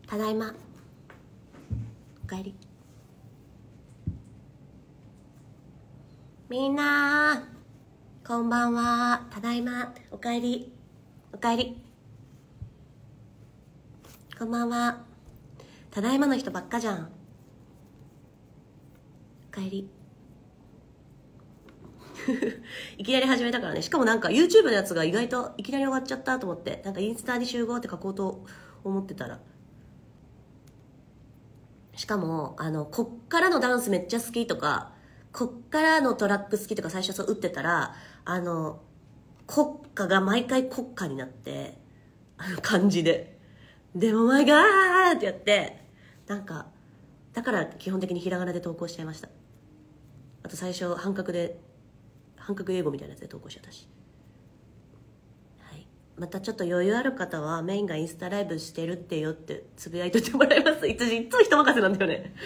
ただいま。おかえり。みんなこんばんは。ただいま。おかえり。おかえり。こんばんは。ただいまの人ばっかじゃん。おかえり。いきなり始めたからね。しかもなんか YouTube のやつが意外といきなり終わっちゃったと思って、なんかインスタに集合って書こうと思ってたら、しかもこっからのダンスめっちゃ好きとか、こっからのトラック好きとか最初そう打ってたら、国歌が毎回国歌になって、漢字ででもマイガーってやって、なんかだから基本的にひらがなで投稿しちゃいました。あと最初半角英語みたいなやつで投稿しちゃったし、はい、またちょっと余裕ある方はメインがインスタライブしてるってよってつぶやいといてもらいます。いつも人任せなんだよね。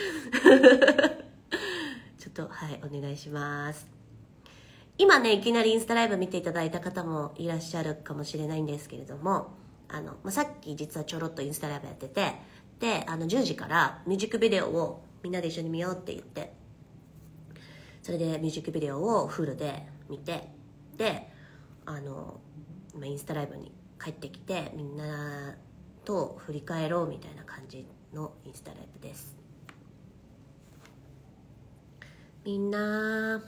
ちょっとはいお願いします。今ねいきなりインスタライブ見ていただいた方もいらっしゃるかもしれないんですけれども、さっき実はちょろっとインスタライブやってて、で10時からミュージックビデオをみんなで一緒に見ようって言って、それでミュージックビデオをフルで見て、で今インスタライブに帰ってきてみんなと振り返ろうみたいな感じのインスタライブです。みんな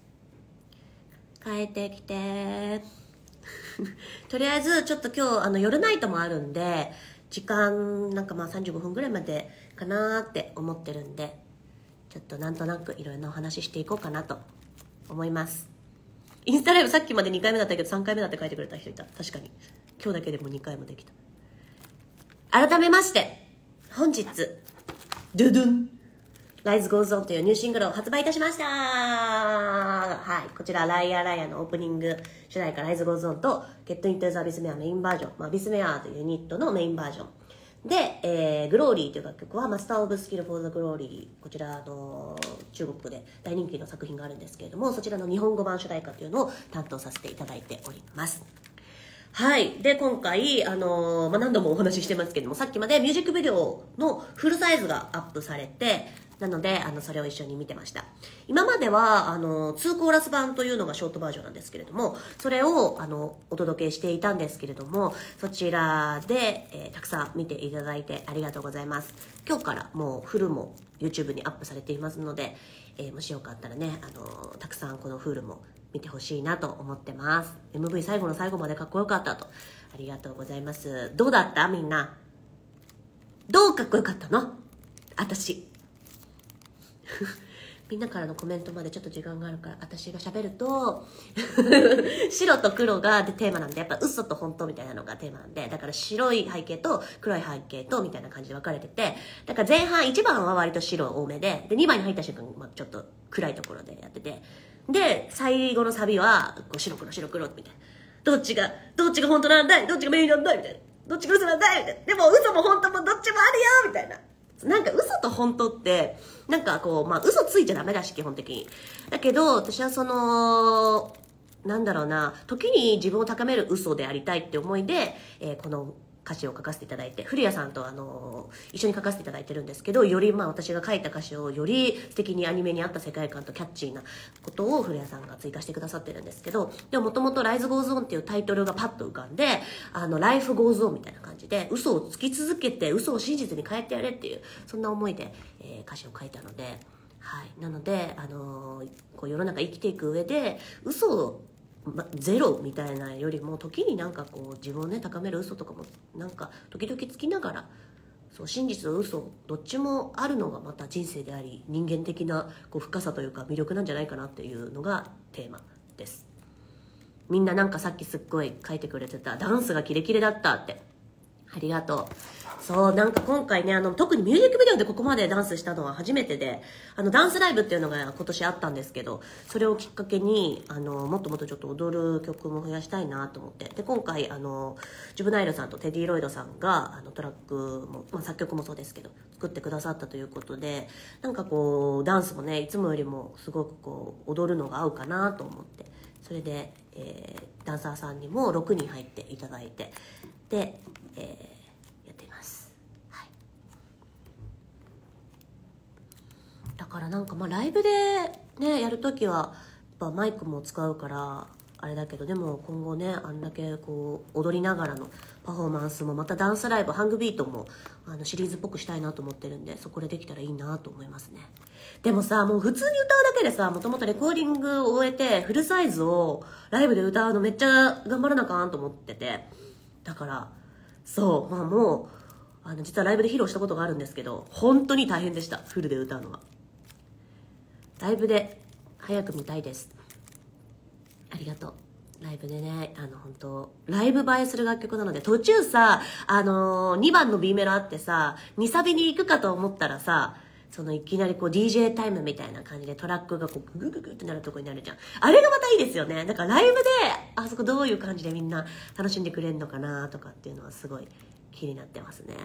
帰ってきて。とりあえずちょっと今日夜ナイトもあるんで、時間なんか35分ぐらいまでかなって思ってるんで、ちょっとなんとなくいろいろなお話していこうかなと思います。インスタライブさっきまで2回目だったけど3回目だって書いてくれた人いた。確かに今日だけでも2回もできた。改めまして本日ドゥドゥンLies Goes On というニューシングルを発売いたしました。はい、こちらライアーライアーのオープニング主題歌 Lies Goes On と Get Into the Bismea メインバージョン、ビスメアというユニットのメインバージョンで、グローリーという楽曲はマスターオブスキルフォーザグローリー、こちら中国で大人気の作品があるんですけれども、そちらの日本語版主題歌というのを担当させていただいております。はい。で、今回、何度もお話ししてますけども、さっきまでミュージックビデオのフルサイズがアップされて、なので、それを一緒に見てました。今までは、2コーラス版というのがショートバージョンなんですけれども、それを、お届けしていたんですけれども、そちらで、たくさん見ていただいてありがとうございます。今日からもうフルも YouTube にアップされていますので、もしよかったらね、たくさんこのフルも見てほしいなと思ってます。 MV 最後の最後までかっこよかったと。ありがとうございます。どうだったみんな。どうかっこよかったの私。みんなからのコメントまでちょっと時間があるから、私が喋ると白と黒がテーマなんで、やっぱ嘘と本当みたいなのがテーマなんで、だから白い背景と黒い背景とみたいな感じで分かれてて、だから前半1番は割と白多めで、2番に入った瞬間、ちょっと暗いところでやってて、で最後のサビはこう白黒白黒みたいな、どっちが本当なんだい、どっちがメインなんだいみたいな、どっちが嘘なんだいみたいな、でも嘘も本当もどっちもあるよみたいな。なんか嘘と本当ってなんかこう嘘ついちゃダメだし基本的に。だけど私はなんだろうな、時に自分を高める嘘でありたいって思いで、この歌詞を書かせていただいて、古谷さんと一緒に書かせていただいてるんですけど、より私が書いた歌詞をより素敵にアニメに合った世界観とキャッチーなことを古谷さんが追加してくださってるんですけど、でももともと Lies Goes On っていうタイトルがパッと浮かんで、Life Goes On みたいな感じで、嘘をつき続けて嘘を真実に変えてやれっていう、そんな思いで、歌詞を書いたので、はい、なので、こう世の中生きていく上で嘘をゼロみたいなよりも、時になんかこう自分をね高める嘘とかもなんか時々つきながら、そう真実と嘘どっちもあるのがまた人生であり、人間的なこう深さというか魅力なんじゃないかなっていうのがテーマです。みんななんかさっきすっごい書いてくれてた、ダンスがキレキレだったって、ありがとう。そうなんか今回ね、特にミュージックビデオでここまでダンスしたのは初めてで、ダンスライブっていうのが今年あったんですけど、それをきっかけにもっともっとちょっと踊る曲も増やしたいなと思って、で今回ジュブナイルさんとテディロイドさんがトラックも、作曲もそうですけど作ってくださったということで、なんかこうダンスもねいつもよりもすごくこう踊るのが合うかなと思って、それで、ダンサーさんにも6人入っていただいて、で、やっています。はい、 からなんかまあライブでねやるときはやっぱマイクも使うからあれだけど、でも今後ねあんだけこう踊りながらのパフォーマンスもまたダンスライブハングビートもシリーズっぽくしたいなと思ってるんで、そこでできたらいいなと思いますね。でもさもう普通に歌うだけでさ、もともとレコーディングを終えてフルサイズをライブで歌うのめっちゃ頑張らなあかんと思ってて、だからそうまあもう実はライブで披露したことがあるんですけど、本当に大変でした。フルで歌うのは。ライブで早く見たいです。ありがとう。ライブでね本当ライブ映えする楽曲なので、途中さ2番の B メロあってさ2サビに行くかと思ったらさ、そのいきなりこう DJ タイムみたいな感じでトラックがこうググググってなるとこになるじゃん。あれがまたいいですよね。だからライブであそこどういう感じでみんな楽しんでくれるのかなとかっていうのはすごい気になってますね。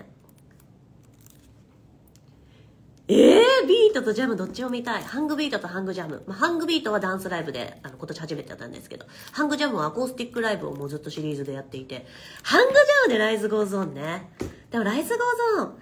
ビートとジャムどっちも見たい。ハングビートとハングジャム。ハングビートはダンスライブで今年初めてやったんですけど、ハングジャムはアコースティックライブをもうずっとシリーズでやっていて、ハングジャムでライズゴーゾーンね。でもライズゴーゾーン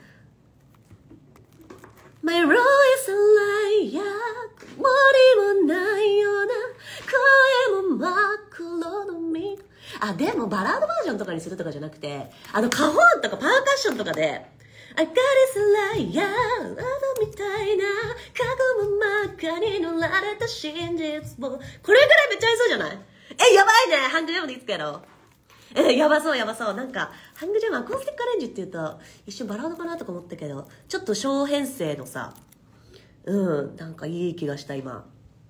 My Royal Liar 森もないような声も真っ黒の実。でもバラードバージョンとかにするとかじゃなくて、カホンとかパーカッションとかでI got it liar みたいな過去の中に塗られた真実を、これぐらいめっちゃ合いそうじゃない？やばいね。ハングジャムでいつかやろう。やばそうやばそう。なんかハングジャムアコースティックアレンジって言うと一瞬バラードかなとか思ったけど、ちょっと小編成のさなんかいい気がした今。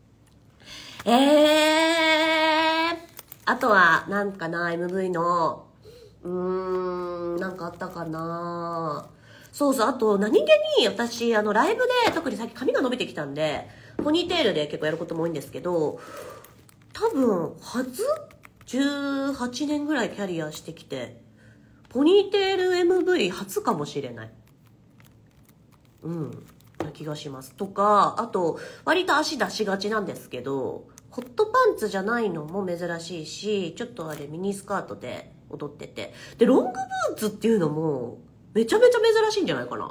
あとはなんかな MV のなんかあったかな。そうそう、あと何気に私ライブで特にさっき髪が伸びてきたんでポニーテールで結構やることも多いんですけど、多分18年ぐらいキャリアしてきてポニーテール MV 初かもしれないな気がします。とか、あと割と足出しがちなんですけどホットパンツじゃないのも珍しいし、ちょっとミニスカートで踊ってて、でロングブーツっていうのもめちゃめちゃ珍しいんじゃないかな。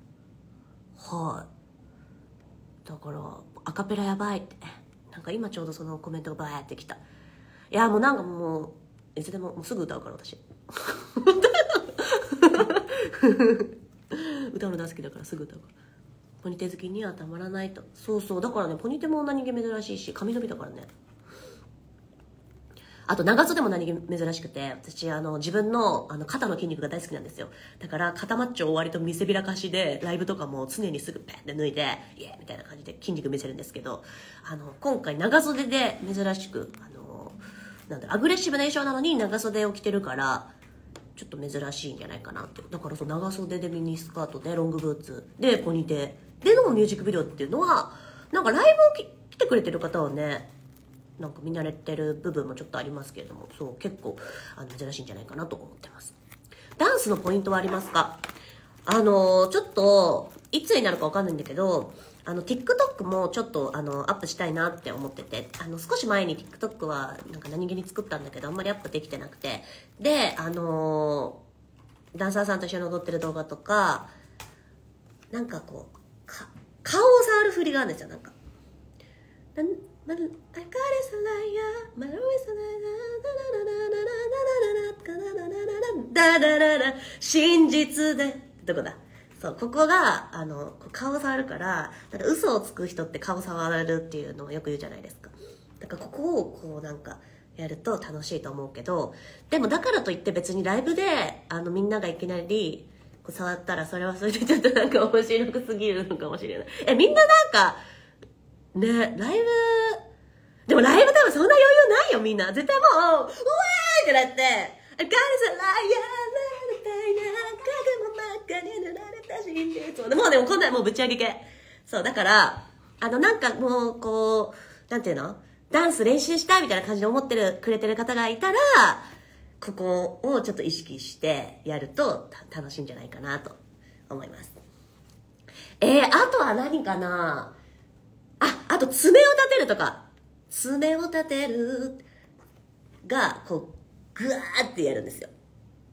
だからアカペラやばいってなんか今ちょうどそのコメントがバーってきた。いやもうなんかもういつでもすぐ歌うから私歌うの大好きだからすぐ歌うから。ポニテ好きにはたまらないと。そうそう、だからねポニテも何気珍しいし髪伸びたからね。あと長袖も何気珍しくて、私自分の肩の筋肉が大好きなんですよ。だから肩マッチョを割と見せびらかしでライブとかも常にすぐペンって脱いでイエーみたいな感じで筋肉見せるんですけど、今回長袖で珍しくなんだろう、アグレッシブな衣装なのに長袖を着てるからちょっと珍しいんじゃないかなって。だから長袖でミニスカートでロングブーツでポニテでのミュージックビデオっていうのはなんかライブを来てくれてる方はねなんか見慣れてる部分もちょっとありますけれども、そう結構珍しいんじゃないかなと思ってます。ダンスのポイントはありますか？ちょっといつになるかわかんないんだけどTikTok もちょっとアップしたいなって思ってて、少し前に TikTok はなんか何気に作ったんだけどあんまりアップできてなくて、でダンサーさんと一緒に踊ってる動画とかなんかこう顔を触る振りがあるんですよ。なんかI got it liar my voiceダダダダ真実でどこだ。そうここが顔触るから、なんか嘘をつく人って顔触るっていうのをよく言うじゃないですか。だからここをこうなんかやると楽しいと思うけど、でもだからといって別にライブでみんながいきなりこう触ったらそれはそれでちょっとなんか面白くすぎるのかもしれない。みんななんかねライブでもライブ多分そんな余裕ないよ。みんな絶対もううわーってなって「I got it liar」みたいな「影の中に塗られた真実」もうでもこんなもうぶち上げ系。そうだからなんかもうこうなんていうのダンス練習したいみたいな感じで思ってくれてる方がいたらここをちょっと意識してやると楽しいんじゃないかなと思います。あとは何かなあと爪を立てるとか。爪を立てるがこうグワーってやるんですよ。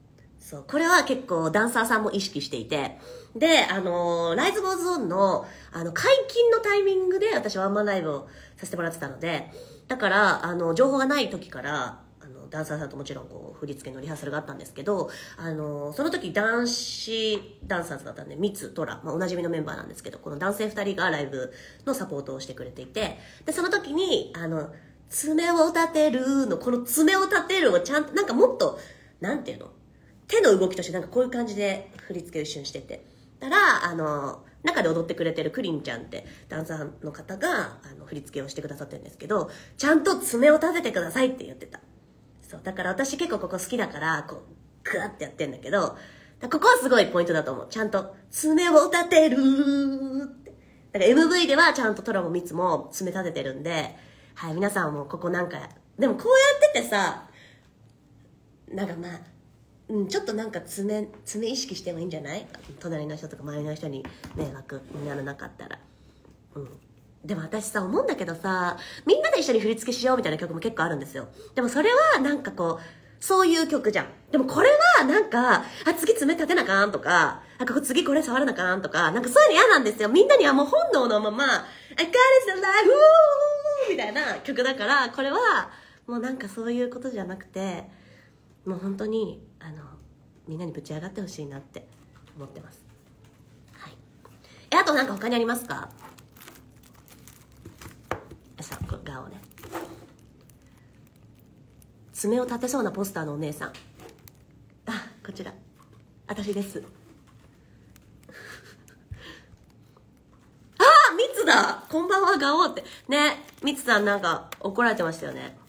そう、これは結構ダンサーさんも意識していて、で、ライズゴーズオンの、解禁のタイミングで私ワンマンライブをさせてもらってたので、だから、情報がない時から、ダンサーさんともちろんこう、振り付けのリハーサルがあったんですけど、その時男子ダンサーズだったんで、ミツ、トラ、まあ、おなじみのメンバーなんですけど、この男性2人がライブのサポートをしてくれていて、で、その時に、爪を立てるの、この爪を立てるをちゃんと、なんかもっと、なんていうの、手の動きとしてなんかこういう感じで振り付けを一瞬してて。たら、中で踊ってくれてるクリンちゃんってダンサーの方が、振り付けをしてくださってるんですけど、ちゃんと爪を立ててくださいって言ってた。そう。だから私結構ここ好きだから、こう、グワってやってんだけど、ここはすごいポイントだと思う。ちゃんと、爪を立てるーって。だから MV ではちゃんとトラもミツも爪立ててるんで、はい、皆さんもここなんか、でもこうやっててさ、なんかまあ、ちょっとなんか爪意識してもいいんじゃない？隣の人とか周りの人に迷惑にならなかったら。でも私さ、思うんだけどさ、みんなで一緒に振り付けしようみたいな曲も結構あるんですよ。でもそれはなんかこう、そういう曲じゃん。でもこれはなんか、次爪立てなあかんとか、次これ触らなあかんとか、なんかそういうの嫌なんですよ。みんなにはもう本能のまま、I got it alive! みたいな曲だから、これはもうなんかそういうことじゃなくて、もう本当にみんなにぶち上がってほしいなって思ってます。はい。あとなんか他にありますか？さあ、顔ね。爪を立てそうなポスターのお姉さん。あ、こちら。私です。あ、ミツだ。こんばんは、ガオって。ね、ミツさんなんか怒られてましたよね。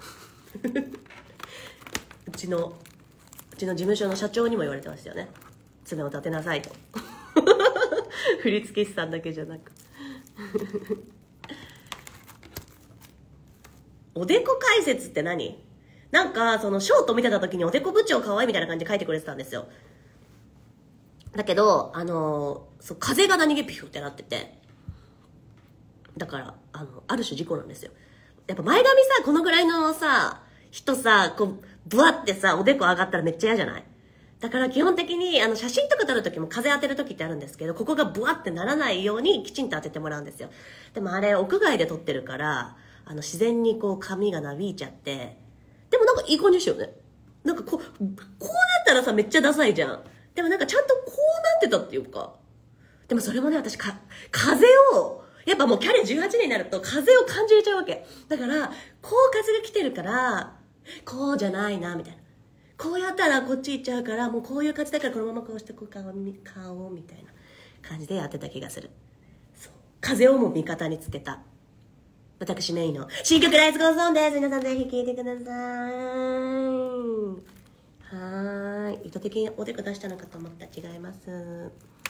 うちの事務所の社長にも言われてましたよね。爪を立てなさいと。振付師さんだけじゃなく。おでこ解説って何？なんか、そのショート見てた時におでこ部長可愛いみたいな感じで書いてくれてたんですよ。だけど、そう、風が何気ピューってなってて。だから、ある種事故なんですよ。やっぱ前髪さ、このぐらいのさ、人さ、こう、ブワってさ、おでこ上がったらめっちゃ嫌じゃない？だから基本的に、写真とか撮るときも風当てるときってあるんですけど、ここがブワってならないようにきちんと当ててもらうんですよ。でもあれ、屋外で撮ってるから、自然にこう髪がなびいちゃって、でもなんかいい感じですよね。なんかこうなったらさ、めっちゃダサいじゃん。でもなんかちゃんとこうなってたっていうか。でもそれもね、私風を、やっぱもうキャリア18年になると風を感じれちゃうわけ。だから、こう風が来てるから、こうじゃないな、みたいな。こうやったらこっち行っちゃうから、もうこういう感じだからこのままこうしてこう顔みたいな感じでやってた気がする。そう。風をも味方につけた。私メインの新曲ライズゴーズオンです。皆さんぜひ聴いてください。意図的におでこ出したのかと思った。違います。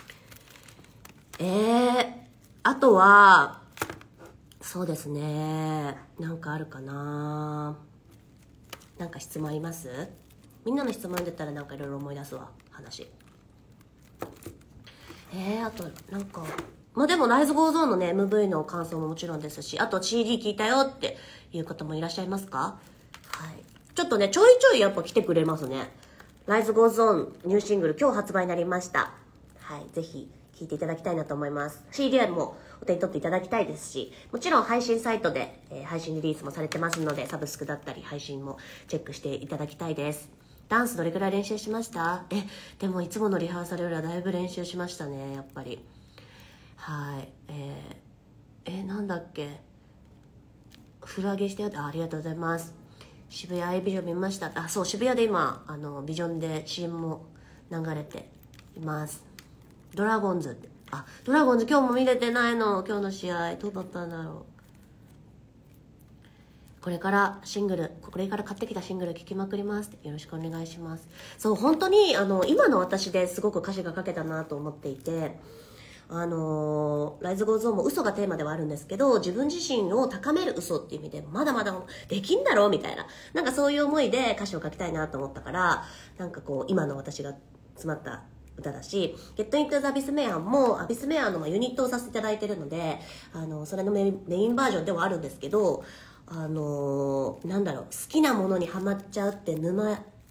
あとは、そうですね。なんかあるかな。なんか質問あります？みんなの質問出たらなんかいろいろ思い出すわ、話。あと、なんか、まあでも、ライズゴーゾーンのね、MV の感想ももちろんですし、あと CD 聞いたよっていう方もいらっしゃいますか？はい。ちょっとね、ちょいちょいやっぱ来てくれますね。ライズゴーゾーンニューシングル今日発売になりました。はい。ぜひ聴いていただきたいなと思います。CD もお手に取っていただきたいですし、もちろん配信サイトで、配信リリースもされてますので、サブスクだったり配信もチェックしていただきたいです。ダンスどれくらい練習しました？でもいつものリハーサルよりはだいぶ練習しましたね、やっぱり。はい。なんだっけ。フラゲしてよって、ありがとうございます。渋谷アイビジョン見ました。あ、そう、渋谷で今、ビジョンで CM も流れています。ドラゴンズって。あ、ドラゴンズ今日も見れてないの。今日の試合。どうだったんだろう。これから買ってきたシングル聴きまくります。よろしくお願いします。そう、本当に、今の私ですごく歌詞が書けたなと思っていて、ライズゴーゾーンも嘘がテーマではあるんですけど、自分自身を高める嘘っていう意味で、まだまだできんだろうみたいな。なんかそういう思いで歌詞を書きたいなと思ったから、なんかこう、今の私が詰まった歌だし、Get Into the Abyss Man も、アビスメアのユニットをさせていただいてるので、それのメインバージョンではあるんですけど、なんだろう、好きなものにハマっちゃうって沼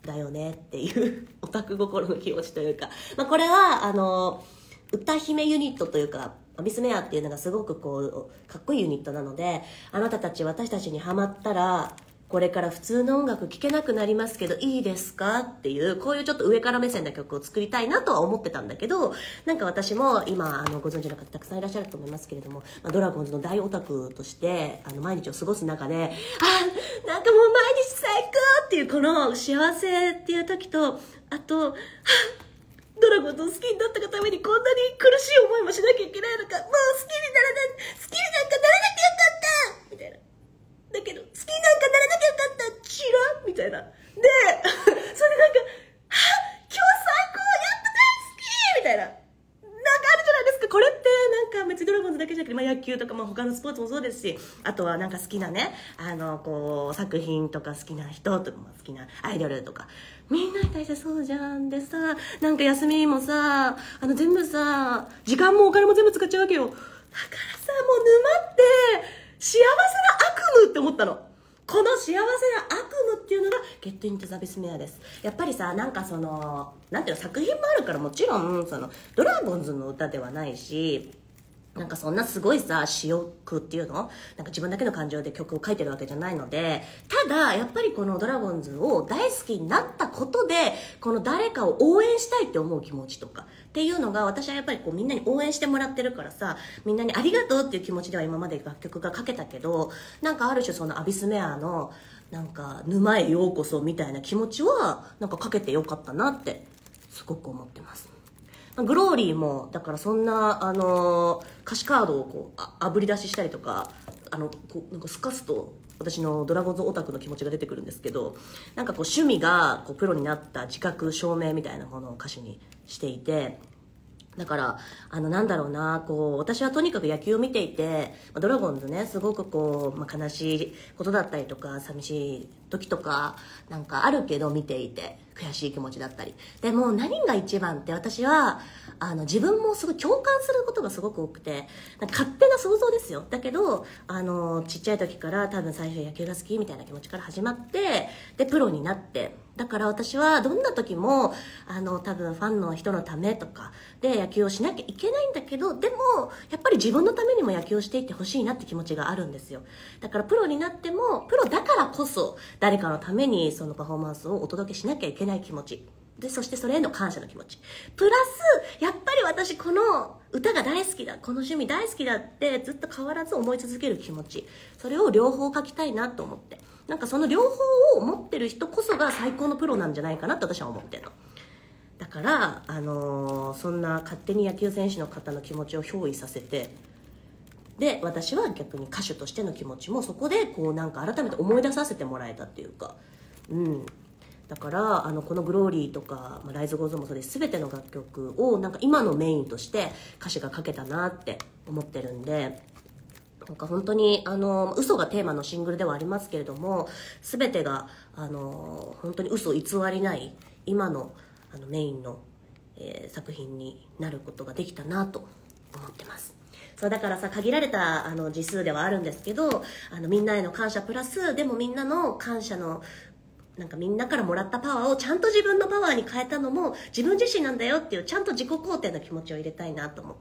だよねっていうオタク心の気持ちというか、これは歌姫ユニットというかアビスメアっていうのがすごくこうかっこいいユニットなので、あなたたち私たちにハマったらこれから普通の音楽聴けなくなりますけどいいですかっていう、こういうちょっと上から目線な曲を作りたいなとは思ってたんだけど、なんか私も今ご存知の方たくさんいらっしゃると思いますけれども、ドラゴンズの大オタクとして毎日を過ごす中で、なんかもう毎日最高っていうこの幸せっていう時と、あとドラゴンズを好きになったがためにこんなに苦しい思いもしなきゃいけないのか、もう好きになんかならなきゃよかったみたいな。だけど好きになんかならなきゃよかったチラみたいな。でそれでなんか今日最高やっと大好きみたいな、なんかあるじゃないですか。これってなんか別にドラゴンズだけじゃなくて、野球とか他のスポーツもそうですし、あとはなんか好きなねこう作品とか好きな人とか好きなアイドルとかみんなに対してそうじゃん。でさ、なんか休みもさ全部さ時間もお金も全部使っちゃうわけよ。だからさ、もう沼って幸せな悪夢って思ったの。この幸せな悪夢っていうのがゲットイントザビスメアです。やっぱりさ、なんかなんていうの、作品もあるから、もちろんドラゴンズの歌ではないし、なんかそんなすごいさ詩句っていうの、なんか自分だけの感情で曲を書いてるわけじゃないので、ただやっぱりこのドラゴンズを大好きになったことで、この誰かを応援したいって思う気持ちとかっていうのが、私はやっぱりこうみんなに応援してもらってるからさ、みんなにありがとうっていう気持ちでは今まで楽曲が書けたけど、なんかある種そのアビスメアのなんか沼へようこそみたいな気持ちはなんか書けてよかったなってすごく思ってます。グローリーもだからそんな歌詞カードをこうあぶり出ししたりとかこうなんかすかすと私のドラゴンズオタクの気持ちが出てくるんですけど、なんかこう趣味がこうプロになった自覚証明みたいなものを歌詞にしていて、だからなんだろうな、こう私はとにかく野球を見ていて、ドラゴンズねすごくこう、悲しいことだったりとか寂しい時とかなんかあるけど、見ていて悔しい気持ちだったり、でも何が一番って、私は自分もすごい共感することがすごく多くて、なんか勝手な想像ですよ。だけどちっちゃい時から多分最初野球が好きみたいな気持ちから始まって、でプロになって、だから私はどんな時も多分ファンの人のためとかで野球をしなきゃいけないんだけど、でもやっぱり自分のためにも野球をしていってほしいなって気持ちがあるんですよ。だからプロになってもプロだからこそ誰かのためにそのパフォーマンスをお届けしなきゃいけない気持ちで、そしてそれへの感謝の気持ちプラス、やっぱり私この歌が大好きだ、この趣味大好きだってずっと変わらず思い続ける気持ち、それを両方書きたいなと思って、なんかその両方を持ってる人こそが最高のプロなんじゃないかなって私は思ってるの。だからそんな勝手に野球選手の方の気持ちを憑依させて、で私は逆に歌手としての気持ちもそこでこうなんか改めて思い出させてもらえたっていうか、だからこの「グローリー」とか「ライズ・ゴーズ・オン」もそうです。全ての楽曲をなんか今のメインとして歌詞が書けたなって思ってるんで、なんか本当に嘘がテーマのシングルではありますけれども、全てが本当に嘘偽りない今のメインの、作品になることができたなと思ってます。そうだからさ、限られた字数ではあるんですけど、みんなへの感謝プラス、でもみんなの感謝のなんかみんなからもらったパワーをちゃんと自分のパワーに変えたのも自分自身なんだよっていう、ちゃんと自己肯定の気持ちを入れたいなと思って、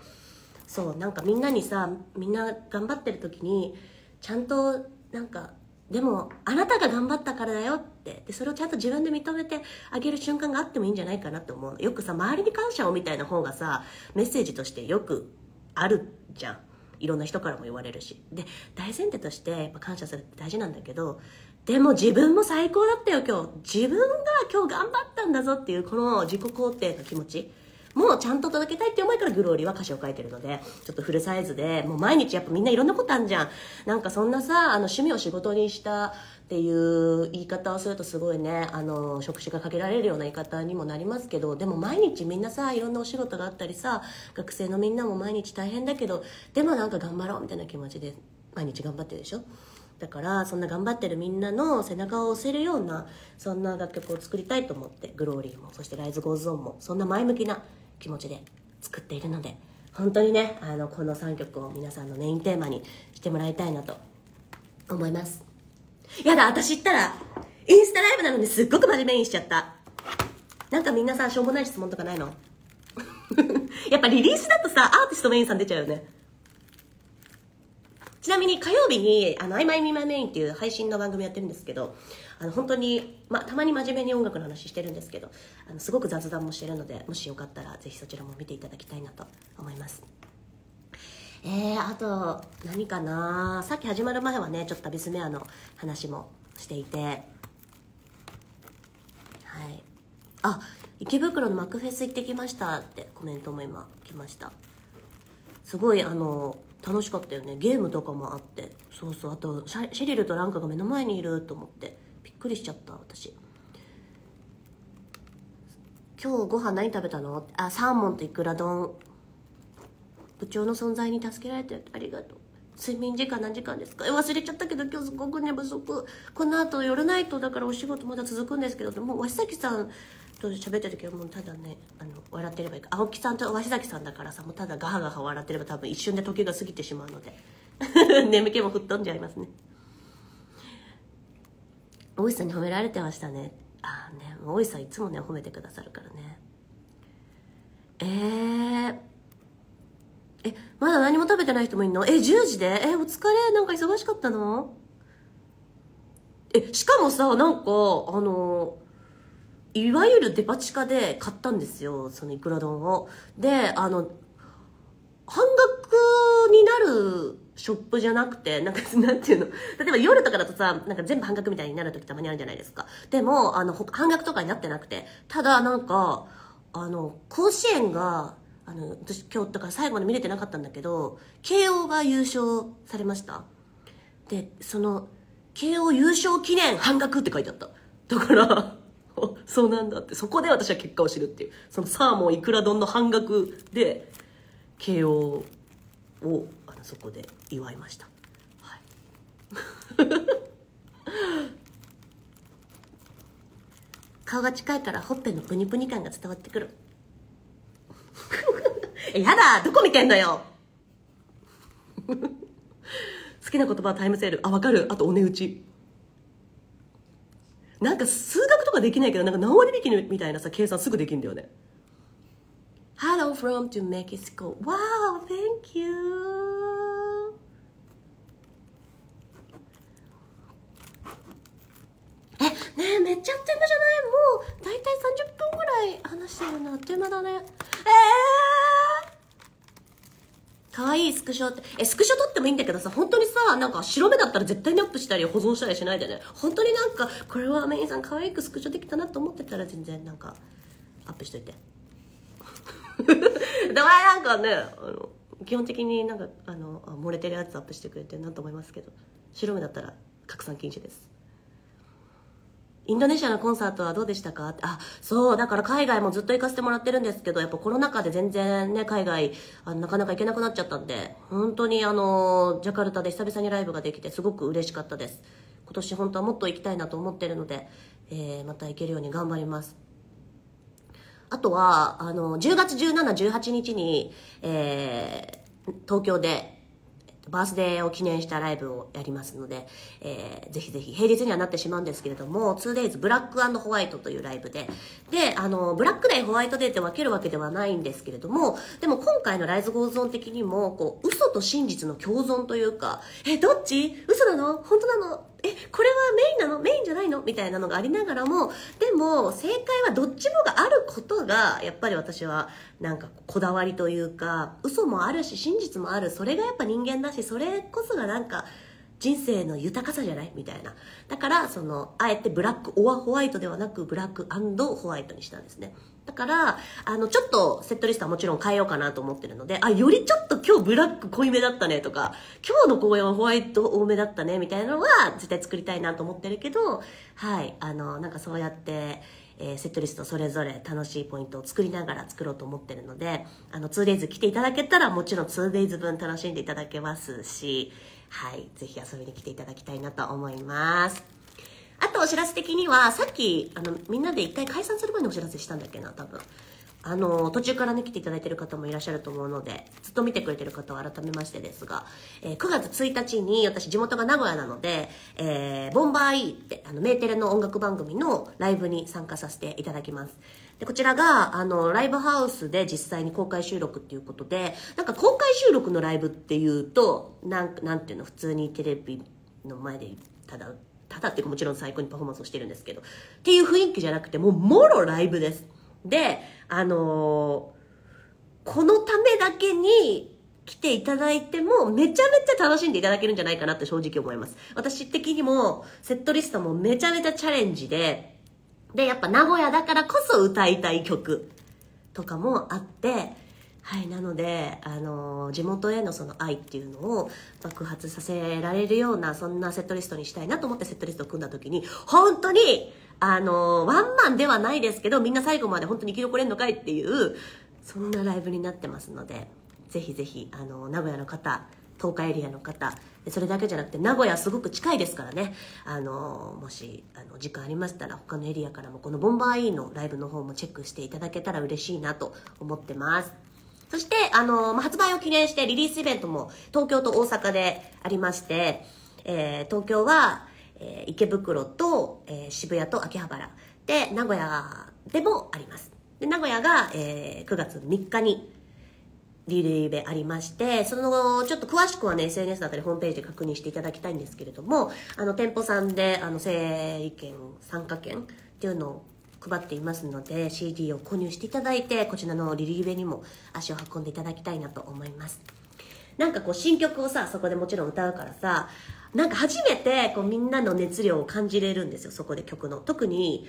そうなんかみんなにさ、みんな頑張ってる時にちゃんとなんか、でもあなたが頑張ったからだよって、でそれをちゃんと自分で認めてあげる瞬間があってもいいんじゃないかなって思う。よくさ、周りに感謝をみたいな方がさメッセージとしてよくあるじゃん。いろんな人からも言われるし、で大前提としてやっぱ感謝するって大事なんだけど、でも自分も最高だったよ今日、自分が今日頑張ったんだぞっていうこの自己肯定の気持ちもうちゃんと届けたいって思いからグローリーは歌詞を書いてるので、ちょっとフルサイズでもう毎日やっぱみんないろんなことあんじゃん。なんかそんなさ趣味を仕事にしたっていう言い方をするとすごいね職種がかけられるような言い方にもなりますけど、でも毎日みんなさいろんなお仕事があったりさ、学生のみんなも毎日大変だけど、でもなんか頑張ろうみたいな気持ちで毎日頑張ってるでしょ。だからそんな頑張ってるみんなの背中を押せるようなそんな楽曲を作りたいと思って、グローリーもそしてライズゴーズオンもそんな前向きな気持ちで作っているので、本当にねこの3曲を皆さんのメインテーマにしてもらいたいなと思います。やだ、私言ったらインスタライブなのにすっごく真面目にしちゃった。なんかみんなさ、しょうもない質問とかないの？やっぱリリースだとさ、アーティストメインさん出ちゃうよね。ちなみに火曜日にI might be my mainっていう配信の番組やってるんですけど、本当に、たまに真面目に音楽の話してるんですけど、すごく雑談もしてるので、もしよかったらぜひそちらも見ていただきたいなと思います。あと何かな。さっき始まる前はね、ちょっと旅スメアの話もしていて、はい、池袋のマクフェス行ってきましたってコメントも今来ました。すごい楽しかったよね。ゲームとかもあって、そうそう。あとシェリルとランカが目の前にいると思ってびっくりしちゃった。私今日ご飯何食べたの？サーモンとイクラ丼。部長の存在に助けられてありがとう。睡眠時間何時間ですか？忘れちゃったけど今日すごく寝不足。この後夜ナイトだからお仕事まだ続くんですけど、もう鷲崎さんと喋った時はもうただね、笑ってればいいか。青木さんと鷲崎さんだからさ、もうただガハガハ笑ってれば多分一瞬で時が過ぎてしまうので眠気も吹っ飛んじゃいますね。大石さんに褒められてましたね。大石さんいつもね褒めてくださるからね。まだ何も食べてない人もいるの？10時でお疲れ。なんか忙しかったの？しかもさ、なんかいわゆるデパ地下で買ったんですよ、そのイクラ丼を。で半額になるショップじゃなくて、なんていうの、例えば夜とかだとさ、なんか全部半額みたいになる時たまにあるじゃないですか。でも半額とかになってなくて、ただなんか甲子園が私今日だから最後まで見れてなかったんだけど、慶応が優勝されました。でその慶応優勝記念半額って書いてあった。だからそうなんだって、そこで私は結果を知るっていう、そのサーモンイクラ丼の半額で慶応をそこで祝いました。はい、顔が近いからほっぺのプニプニ感が伝わってくる。やだ、どこ見てんのよ。好きな言葉はタイムセール。わかる。あとお値打ち。なんか数学とかできないけど、なんか何割引きみたいなさ計算すぐできるんだよね。Hello from to Mexico. Wow, thank you. ねえ、めっちゃあっという間じゃない？もうだいたい30分ぐらい話してるの。あっという間だね。かわいいスクショって。スクショ撮ってもいいんだけどさ、本当にさ、なんか白目だったら絶対にアップしたり保存したりしないでね。本当になんか、これはメインさんかわいくスクショできたなと思ってたら全然なんか、アップしといて。だからなんかね、基本的になんか、漏れてるやつアップしてくれてるなと思いますけど、白目だったら拡散禁止です。インドネシアのコンサートはどうでしたか？そう、だから海外もずっと行かせてもらってるんですけど、やっぱコロナ禍で全然ね、海外、なかなか行けなくなっちゃったんで、本当にジャカルタで久々にライブができてすごく嬉しかったです。今年本当はもっと行きたいなと思ってるので、また行けるように頑張ります。あとは、10月17、18日に、東京で、バースデーを記念したライブをやりますので、ぜひぜひ、平日にはなってしまうんですけれども、2days ブラック&ホワイトというライブで、ブラックデー、ホワイトデーって分けるわけではないんですけれども、でも今回のライズゴーゾーン的にも、嘘と真実の共存というか、どっち？嘘なの？本当なの？これはメインなの？メインじゃないの？みたいなのがありながらも、でも正解はどっちもがあることがやっぱり私はなんかこだわりというか、嘘もあるし真実もある、それがやっぱ人間だし、それこそがなんか人生の豊かさじゃないみたいな。だからあえてブラックオアホワイトではなくブラック&ホワイトにしたんですね。だからちょっとセットリストはもちろん変えようかなと思ってるので、よりちょっと今日ブラック濃いめだったねとか、今日の公演はホワイト多めだったねみたいなのは絶対作りたいなと思ってるけど、はい、なんかそうやってセットリストそれぞれ楽しいポイントを作りながら作ろうと思ってるので、2days 来ていただけたらもちろん 2days 分楽しんでいただけますし、はい、ぜひ遊びに来ていただきたいなと思います。あとお知らせ的には、さっきみんなで一回解散する前にお知らせしたんだっけな、多分途中からね、来ていただいてる方もいらっしゃると思うので、ずっと見てくれてる方は改めましてですが、9月1日に私地元が名古屋なので、ボンバーイーって、メーテレの音楽番組のライブに参加させていただきます。で、こちらが、ライブハウスで実際に公開収録っていうことで、なんか公開収録のライブっていうと、なんていうの、普通にテレビの前で、ただっていうかもちろん最高にパフォーマンスをしてるんですけど、っていう雰囲気じゃなくて、もろライブです。で、このためだけに来ていただいてもめちゃめちゃ楽しんでいただけるんじゃないかなって正直思います。私的にもセットリストもめちゃめちゃチャレンジで、やっぱ名古屋だからこそ歌いたい曲とかもあって、はい、なので、地元へのその愛っていうのを爆発させられるような、そんなセットリストにしたいなと思ってセットリストを組んだ時に、本当に、ワンマンではないですけど、みんな最後まで本当に生き残れんのかいっていう、そんなライブになってますので、ぜひぜひ、名古屋の方、東海エリアの方、それだけじゃなくて、名古屋すごく近いですからね、もし、時間ありましたら、他のエリアからも、このボンバーイーのライブの方もチェックしていただけたら嬉しいなと思ってます。そして、発売を記念してリリースイベントも東京と大阪でありまして、東京は、池袋と、渋谷と秋葉原で、名古屋でもあります。で、名古屋が、9月3日にリリーベありまして、その、ちょっと詳しくはね、SNS だったりホームページで確認していただきたいんですけれども、店舗さんで、整理券、参加券っていうのを配っていますので CD を購入していただいて、こちらのリリーベにも足を運んでいただきたいなと思います。なんかこう新曲をさ、そこでもちろん歌うからさ、なんか初めてこうみんなの熱量を感じれるんですよ、そこで曲の。特に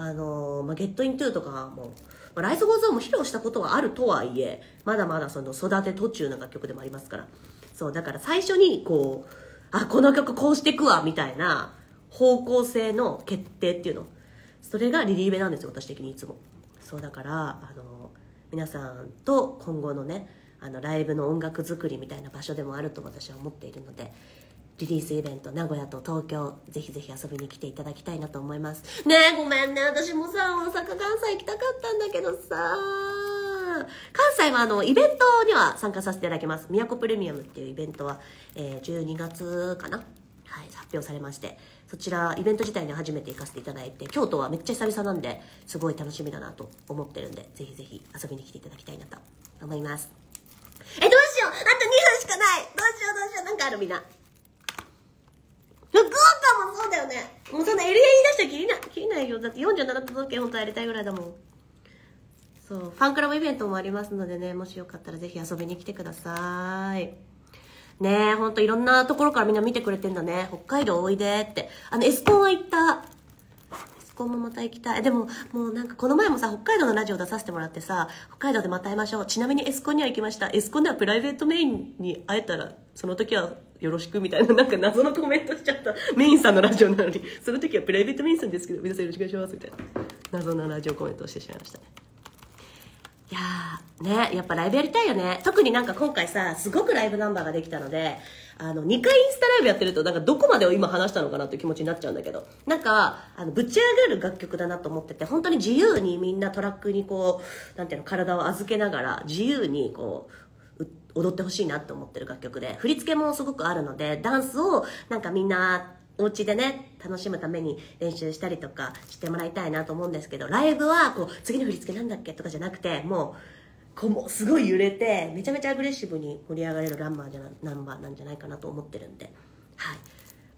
Get Into とかも、ライズゴーゾーンも披露したことはあるとはいえ、まだまだその育て途中の楽曲でもありますから。そう、だから最初にこう、この曲こうしていくわみたいな方向性の決定っていうの、それがリリーベなんですよ、私的にいつも。そうだから皆さんと今後のね、ライブの音楽作りみたいな場所でもあると私は思っているので、リリースイベント名古屋と東京、ぜひぜひ遊びに来ていただきたいなと思いますね。ごめんね、私もさ、大阪関西行きたかったんだけどさ、関西はイベントには参加させていただきます。宮古プレミアムっていうイベントは、12月かな、はい、発表されまして、そちらイベント自体に初めて行かせていただいて、京都はめっちゃ久々なんですごい楽しみだなと思ってるんで、ぜひぜひ遊びに来ていただきたいなと思います。どうしよう、あと2分しかない。どうしよう、なんかある？みんな福岡もそうだよね。もうそんなエリア言い出したら切りないよ。だって47都道府県本当はやりたいぐらいだもん。そう、ファンクラブイベントもありますのでね、もしよかったらぜひ遊びに来てください。ねえ、ほんといろんなところからみんな見てくれてんだね。北海道おいでって。エスコンは行った。エスコンもまた行きたい。でも、もうなんかこの前もさ、北海道のラジオ出させてもらってさ、北海道でまた会いましょう。ちなみにエスコンには行きました。エスコンではプライベートメインに会えたら、その時はよろしくみたいな、なんか謎のコメントしちゃった。メインさんのラジオなのに、その時はプライベートメインさんですけど、皆さんよろしくお願いしますみたいな。謎のラジオコメントをしてしまいましたね。いやーね、やっぱライブやりたいよね。特になんか今回さ、すごくライブナンバーができたので、2回インスタライブやってると、なんかどこまでを今話したのかなっていう気持ちになっちゃうんだけど、なんかぶち上げる楽曲だなと思ってて、本当に自由にみんなトラックにこう、なんていうの、体を預けながら自由にこう踊ってほしいなと思ってる楽曲で、振り付けもすごくあるので、ダンスをなんかみんなお家でね、楽しむために練習したりとかしてもらいたいなと思うんですけど、ライブはこう次の振り付けなんだっけとかじゃなくて、もうすごい揺れてめちゃめちゃアグレッシブに盛り上がれるナンバーなんじゃないかなと思ってるんで、はい、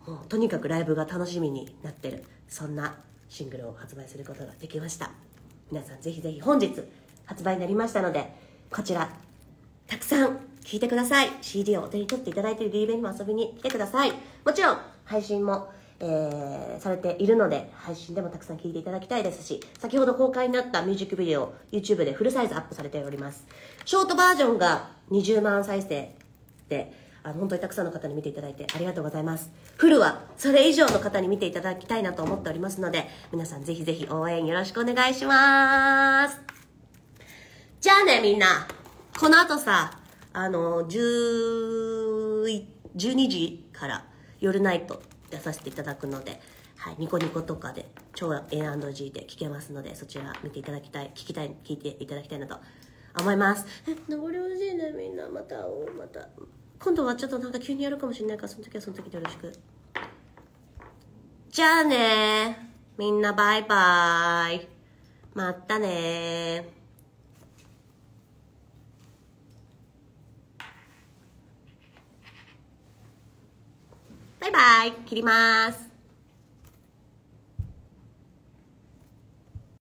もうとにかくライブが楽しみになってる、そんなシングルを発売することができました。皆さんぜひぜひ本日発売になりましたので、こちらたくさん聴いてください。 CD をお手に取っていただいているリーベにも遊びに来てください。もちろん配信も、されているので、配信でもたくさん聴いていただきたいですし、先ほど公開になったミュージックビデオ YouTube でフルサイズアップされております。ショートバージョンが20万再生で、本当にたくさんの方に見ていただいてありがとうございます。フルはそれ以上の方に見ていただきたいなと思っておりますので、皆さんぜひぜひ応援よろしくお願いします。じゃあね、みんなこの後さ、12時から夜ナイト出させていただくので、 はい、ニコニコとかで超 A&G で聞けますので、そちら見ていただきたい、聞いていただきたいなと思います。登り惜しいね、みんな。また今度はちょっとなんか急にやるかもしれないから、その時はその時でよろしく。じゃあね、みんなバイバイ。またね。バイバイ。切ります。